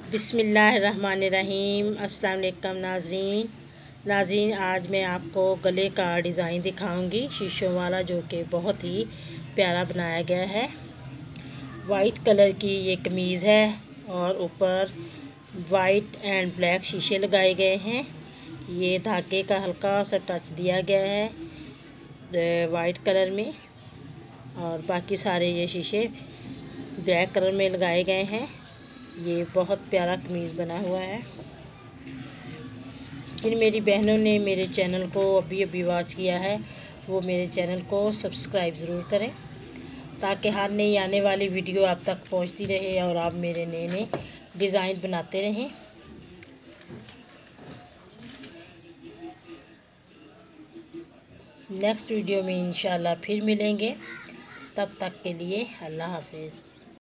बिस्मिल्लाहिर्रहमानिर्रहीम। अस्सलाम वालेकुम नाज़रीन, आज मैं आपको गले का डिज़ाइन दिखाऊंगी शीशों वाला, जो कि बहुत ही प्यारा बनाया गया है। वाइट कलर की ये कमीज़ है और ऊपर वाइट एंड ब्लैक शीशे लगाए गए हैं। ये धागे का हल्का सा टच दिया गया है वाइट कलर में, और बाकी सारे ये शीशे ब्लैक कलर में लगाए गए हैं। ये बहुत प्यारा कमीज़ बना हुआ है। जिन मेरी बहनों ने मेरे चैनल को अभी वॉच किया है, वो मेरे चैनल को सब्सक्राइब ज़रूर करें, ताकि हर नई आने वाली वीडियो आप तक पहुंचती रहे और आप मेरे नए नए डिज़ाइन बनाते रहें। नेक्स्ट वीडियो में इंशाल्लाह फिर मिलेंगे। तब तक के लिए अल्लाह हाफिज़।